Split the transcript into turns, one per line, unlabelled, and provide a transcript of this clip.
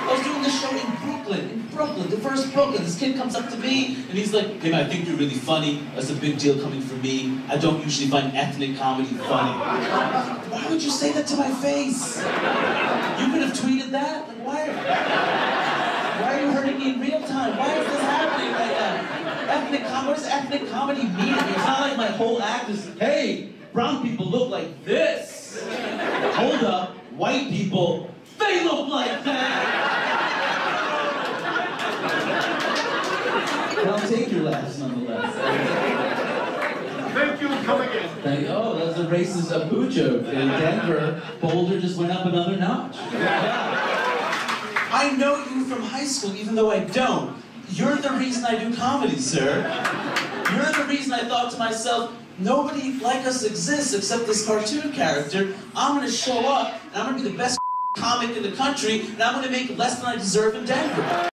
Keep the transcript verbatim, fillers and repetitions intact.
I was doing this show in Brooklyn, in Brooklyn, the first Brooklyn. This kid comes up to me, and he's like, hey man, I think you're really funny. That's a big deal coming from me. I don't usually find ethnic comedy funny. Why would you say that to my face? You could have tweeted that? Like, why, why are you hurting me in real time? Why is this happening right now? Ethnic comedy, what does ethnic comedy mean? It's not like my whole act is, hey, brown people look like this. Hold up, white people, they look like that! But I'll take your laughs nonetheless.
Thank you for coming in.
Thank, oh, that's a racist Apu joke. In Denver, Boulder just went up another notch. I know you from high school, even though I don't. You're the reason I do comedy, sir. You're the reason I thought to myself, nobody like us exists except this cartoon character. I'm gonna show up, and I'm gonna be the best comic in the country, and I'm gonna make less than I deserve in Denver.